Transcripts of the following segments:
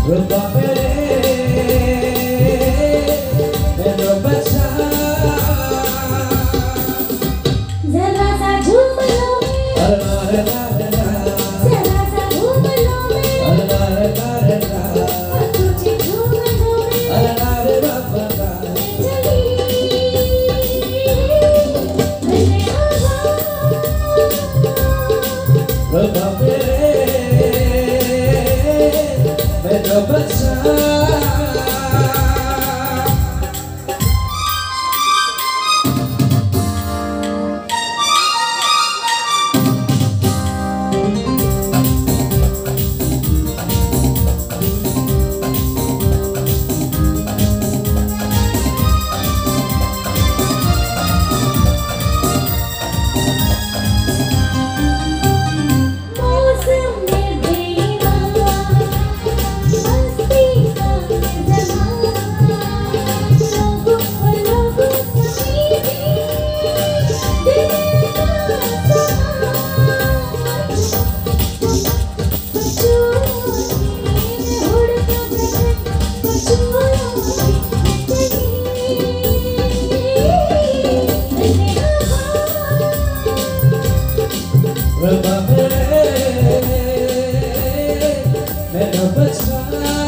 रुबा मेरे मेरा बच्चा जरा सा झूम लो अरे जरा सा झूम लो अरे तुझे झूम लो अरे बाबा चली मैंने आवा रुबा मेरे मेरा बच्चा रुबा मेरे मेरा बच्चा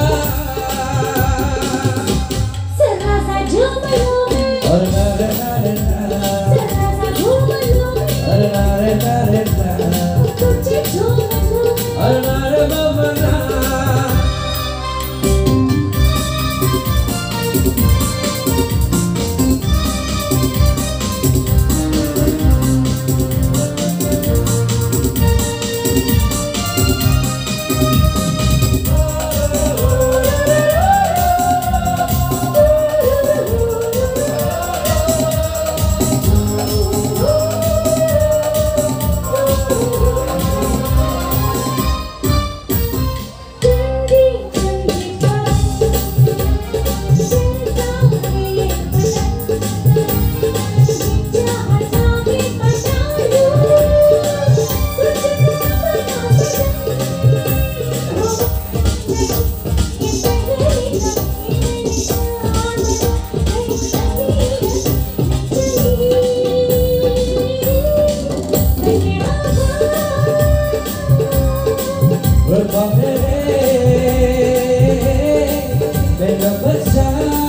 जरा सा झूम लो अरे जरा सा झूम लो अरे तुझे झूम लो अरे बाबा रुबा मेरे मेरा बच्चा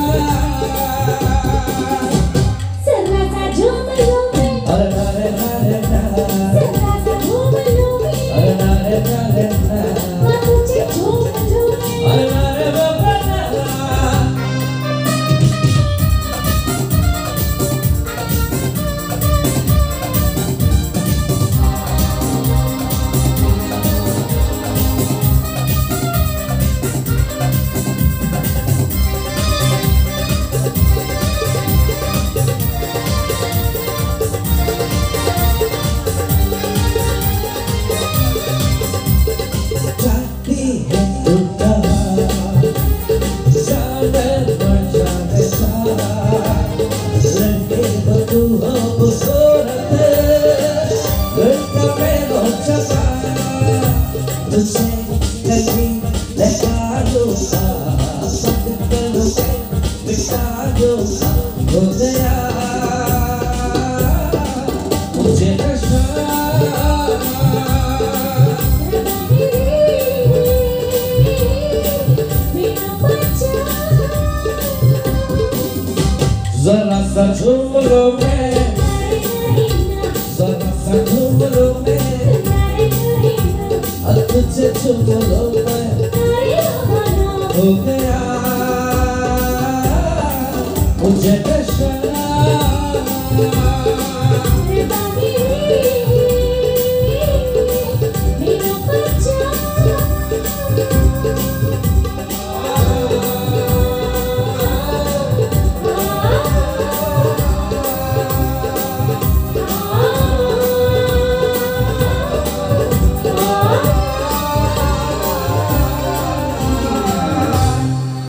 जरा सा झूम लो अरे जरा सा झूम लो तुझे झूम लो अरे बाबा जाती है उठा जाने लड़के बदू हो खूबसूरत लड़का में चपा तुझसे कभी लगा दूंगा पकड़ के बिठा दूंगा हो गया मुझे नशा जरा सा झूम लो मैं जरा सा झूम लो मैं तुझे झूम लो मैं हो गया मुझे नशा